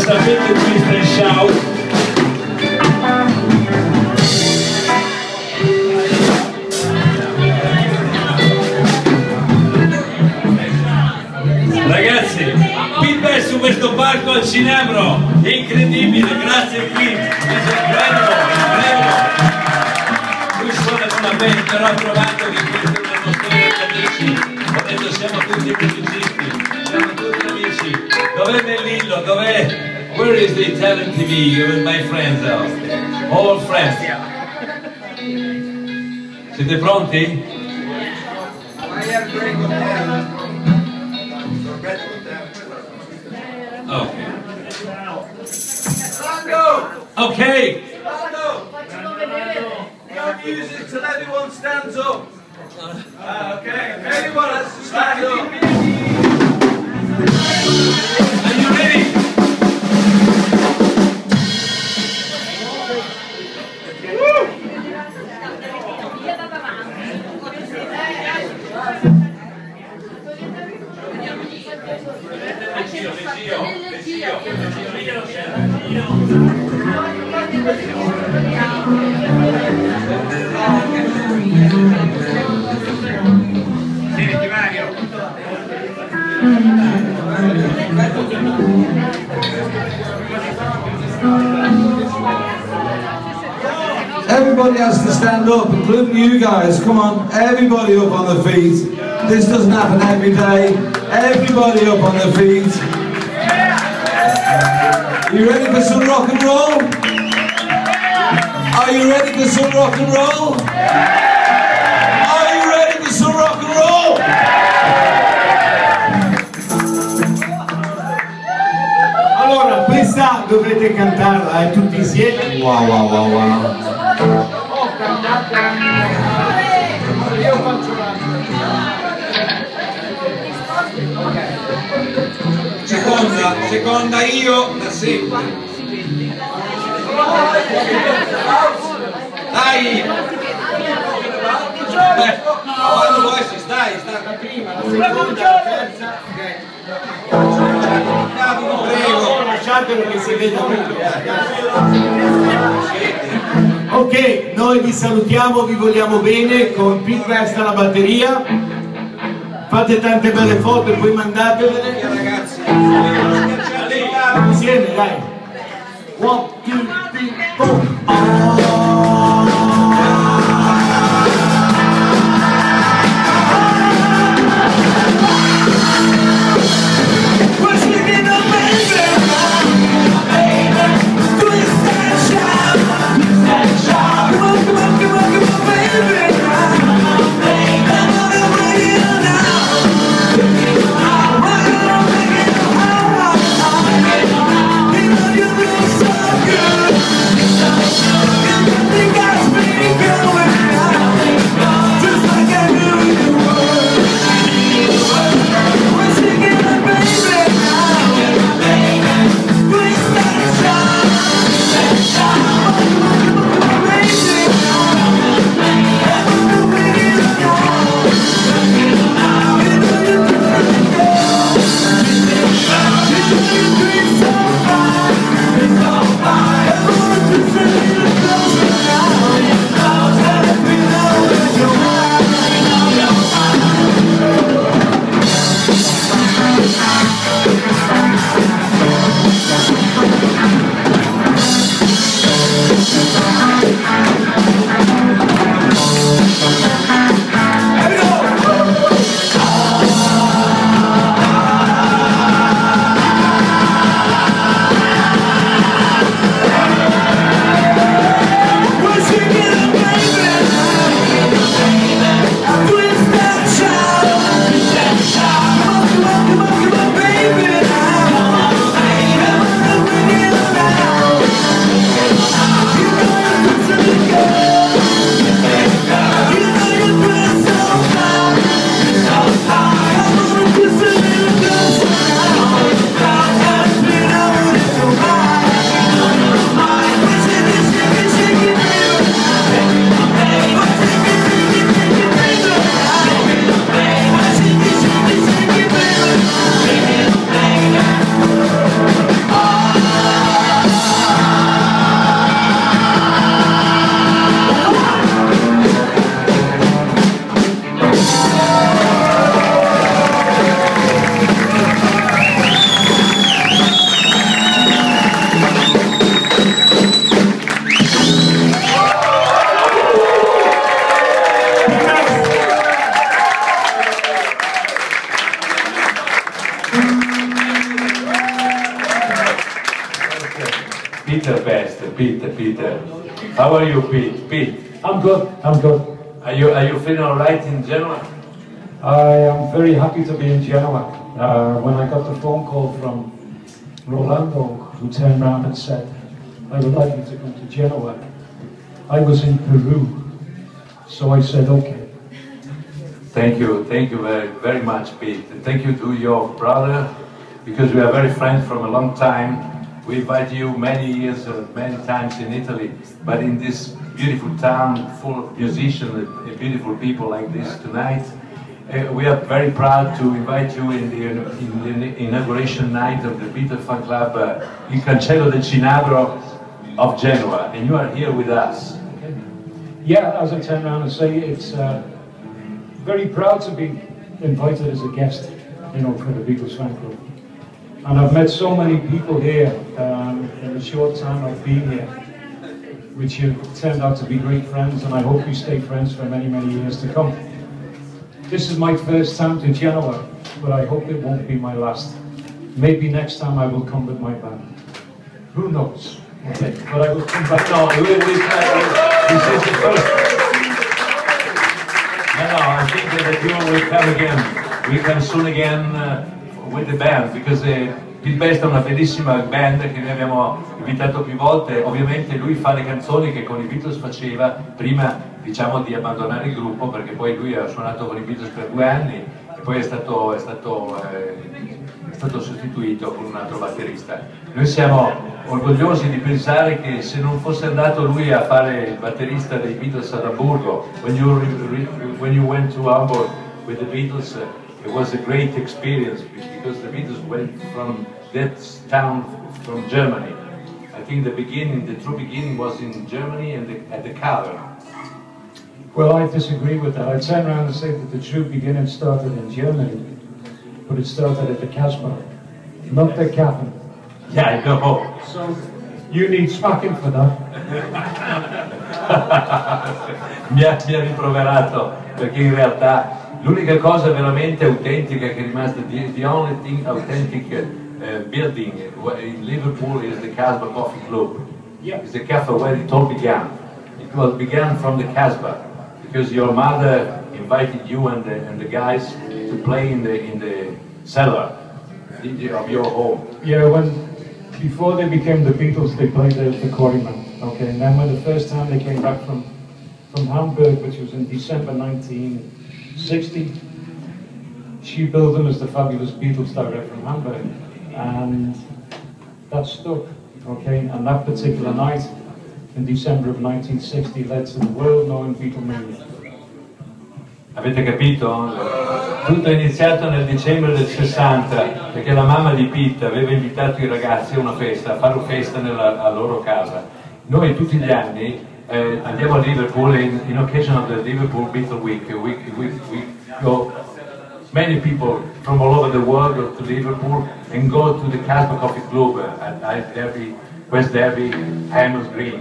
a big twist and shout. Ragazzi, Pitbull su questo palco al Cinebro, è incredibile, grazie Pete, incredible. Lui suona con la band, però ha trovato che questo è uno nostro amici, ho detto siamo tutti musicisti, siamo tutti amici, dov'è Bellillo, dov'è? Where is the Italian TV? You and my friends all friends. Siete pronti? Okay. No music till everyone stands up. Okay, everyone has to stand up. Are you ready? Everybody has to stand up, including you guys. Come on, everybody up on the feet. This doesn't happen every day. Everybody up on their feet. You ready for some rock and roll? Are you ready for some rock and roll? Are you ready for some rock and roll? Allora, questa dovrete cantarla tutti insieme. Wow, wow, wow, wow. Io faccio la... Seconda io, da sempre. Dai! Quando vuoi si stai, sta prima, la seconda, la terza. Prego. Lasciatelo che si veda meglio. Ok, noi vi salutiamo, vi vogliamo bene con Pete West alla batteria. Fate tante belle foto e poi mandatevele. Ragazzi, insieme, dai. 1, 2, 3, 4. So good. Peter Best, Peter. How are you, Pete? I'm good. Are you feeling all right in Genoa? I am very happy to be in Genoa. When I got the phone call from Rolando, who turned around and said, I would like you to come to Genoa, I was in Peru, so I said, okay. Thank you very much, Pete. And thank you to your brother, because we are very friends from a long time. We invite you many years, many times in Italy, but in this beautiful town full of musicians and beautiful people like this tonight, we are very proud to invite you in the inauguration night of the Beatles Fan Club, Il Cancello del Cinabro of Genoa, and you are here with us. Yeah, as I turn around and say, it's very proud to be invited as a guest, you know, for the Beatles Fan Club. And I've met so many people here in the short time I've been here, which have turned out to be great friends, and I hope we stay friends for many, many years to come. This is my first time to Genoa, but I hope it won't be my last. Maybe next time I will come with my band. Who knows? Okay, but I will come back. No, this is the first. No, I think that you will come again. We come soon again with the band, because Pete Best è una bellissima band che noi abbiamo invitato più volte. Ovviamente lui fa le canzoni che con i Beatles faceva prima, diciamo, di abbandonare il gruppo, perché poi lui ha suonato con i Beatles per 2 anni e poi è stato sostituito con un altro batterista. Noi siamo orgogliosi di pensare che se non fosse andato lui a fare il batterista dei Beatles ad Amburgo, when you went to Hamburg with the Beatles, it was a great experience, because the Beatles went from that town, from Germany. I think the true beginning was in Germany and at the Cavern. Well, I disagree with that. I turn around and say that the true beginning started in Germany, but it started at the Casbah, not the Cavern. Yeah, I know. So, you need smacking for that. mi ha rimproverato, perché in realtà l'unica cosa veramente autentica che è rimasta, the only thing authentic building in Liverpool is the Casbah Coffee Club. Yeah. It's the cafe where it all began. It began from the Casbah, because your mother invited you and the guys to play in the cellar of your home. Yeah, before they became the Beatles, they played the Quarrymen. Okay, and then when the first time they came back from Hamburg, which was in December 1960, she billed them as the Fabulous Beatles direct from Hamburg, and that stuck. Okay, and that particular night in December of 1960 led to the world-known Beatlemania. Avete capito? Tutto è iniziato nel dicembre del 60, perché la mamma di Pete aveva invitato i ragazzi a una festa, a fare festa a loro casa. Noi tutti gli anni andiamo a Liverpool, in occasion of the Liverpool Beatle Week, we go, many people from all over the world go to Liverpool and go to the Casbah Coffee Club at Derby, West Derby, Hammers Green.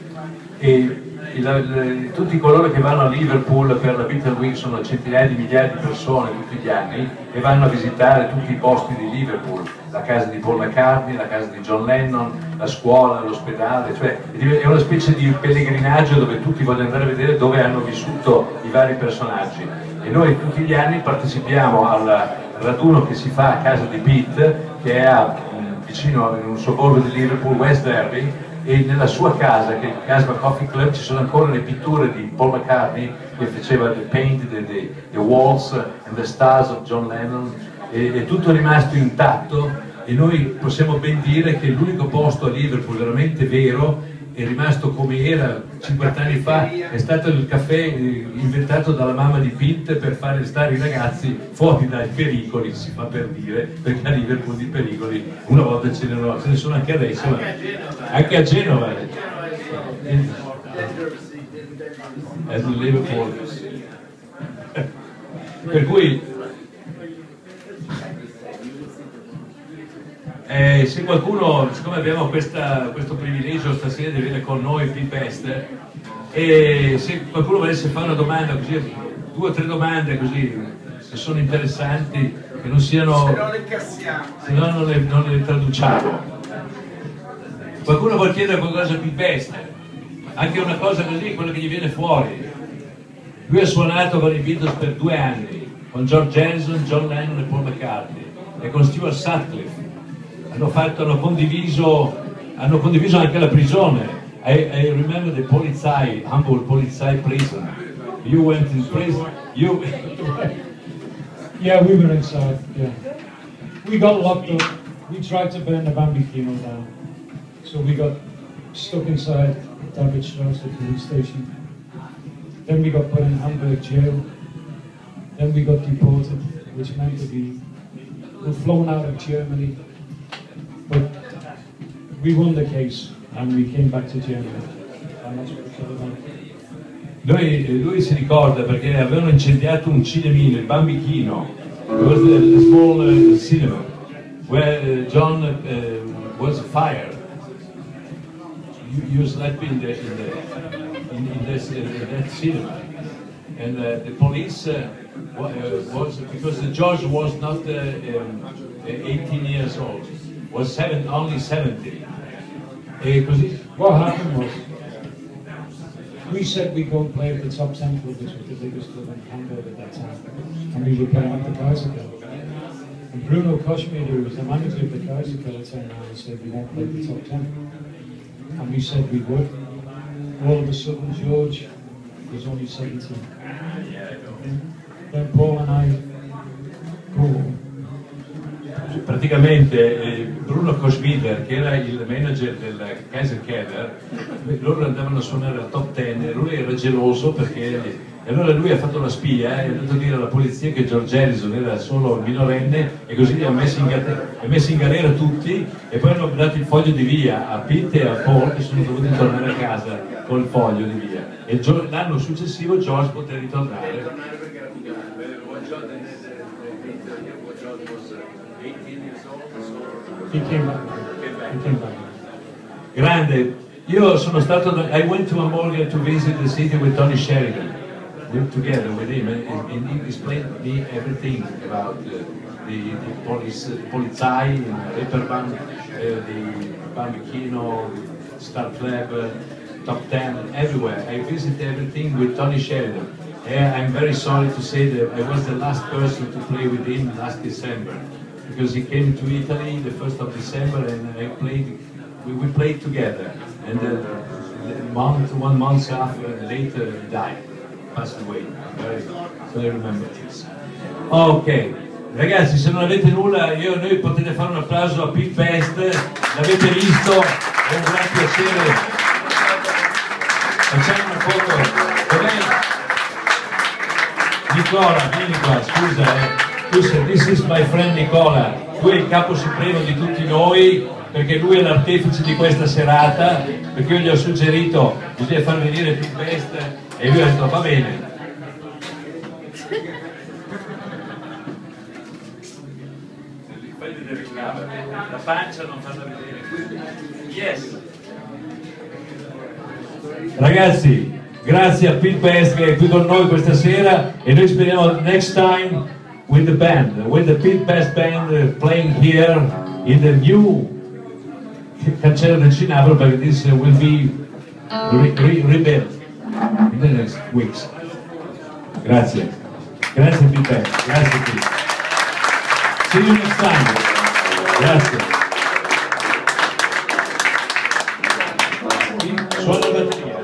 E tutti coloro che vanno a Liverpool per la Beatle Week sono centinaia di migliaia di persone tutti gli anni, e vanno a visitare tutti i posti di Liverpool, la casa di Paul McCartney, la casa di John Lennon, la scuola, l'ospedale, cioè è una specie di pellegrinaggio dove tutti vogliono andare a vedere dove hanno vissuto i vari personaggi. E noi tutti gli anni partecipiamo al raduno che si fa a casa di Pete, che è vicino in un sobborgo di Liverpool, West Derby, e nella sua casa, che è il Casbah Coffee Club, ci sono ancora le pitture di Paul McCartney, che faceva the paint, the walls and the stars of John Lennon, e tutto è rimasto intatto, e noi possiamo ben dire che l'unico posto a Liverpool veramente vero è rimasto come era 50 anni fa, è stato il caffè inventato dalla mamma di Pete per fare stare i ragazzi fuori dai pericoli, si fa per dire, perché a Liverpool di pericoli una volta ce ne sono anche adesso, anche a Genova. È Liverpool. Per cui se qualcuno, siccome abbiamo questo privilegio stasera di avere con noi Pete Best, e se qualcuno volesse fare una domanda così, 2 o 3 domande così, che sono interessanti, che non siano, Se no le cassiamo. se no non le traduciamo. Qualcuno vuol chiedere qualcosa a Pete Best? Anche una cosa così, quello che gli viene fuori. Lui ha suonato con i Beatles per 2 anni, con George Harrison, John Lennon e Paul McCartney, e con Stuart Sutcliffe. Hanno condiviso anche la prigione. I remember the Polizei, Hamburg Polizei prison. You went in prison. You. Yeah, we were inside. Yeah, we got locked up. We tried to burn the Bambino down, so we got stuck inside Davidstrasse police station. Then we got put in Hamburg jail. Then we got deported, which meant that we were flown out of Germany. But we won the case and we came back to Germany. And that's what it's all about. Lui si ricorda perché avevano incendiato un cinemino, il Bambichino. It was a small cinema where John was fired. You slept in that cinema, and the police was, because George was not 18 years old, was only 70. What happened was, we said we'd go and play at the Top 10 Club, which was the biggest club in Hamburg at that time, and we were playing at the Kaiserkeller. And Bruno Koschmider, who was the manager of the Kaiserkeller, turned around and said we won't play the Top 10. And we said we would. All of a sudden, George was only 17. Then Paul and I go. Praticamente Bruno Koschmider, che era il manager del Kaiserkeller, loro andavano a suonare al Top 10 e lui era geloso perché, e allora lui ha fatto la spia e ha andato a dire alla polizia che George Harrison era solo minorenne e così li ha messi in galera tutti, e poi hanno dato il foglio di via a Pete e a Paul, che sono dovuti tornare a casa col foglio di via, e l'anno successivo George poté ritornare. He came back. Grande. Io sono stato, I went to Hamburg to visit the city with Tony Sheridan. We were together with him, and he explained me everything about the Polizei, Reeperbahn, the Bambino, Star Club, Top 10, everywhere. I visited everything with Tony Sheridan. I'm very sorry to say that I was the last person to play with him last December, because he came to Italy the 1st of December, and we played together, and 1 month later he died, passed away. So I remember this. Ok, ragazzi, se non avete nulla, noi potete fare un applauso a Pete Best, l'avete visto, è un gran piacere. Facciamo una foto. Nicola, vieni qua, scusa, this is my friend Nicola, tu è il capo supremo di tutti noi, perché lui è l'artefice di questa serata, perché io gli ho suggerito bisogna far venire Pete Best e lui ha detto va bene. La pancia non farla vedere. Yes. Ragazzi, grazie a Pete Best che è qui con noi questa sera, e noi speriamo next time with the Pete Best Band playing here in the new Cancello del Cinabro, perché this will be rebuilt in the next weeks. Grazie Pete Best, grazie Pete. See you next time. Grazie. Suona la batteria.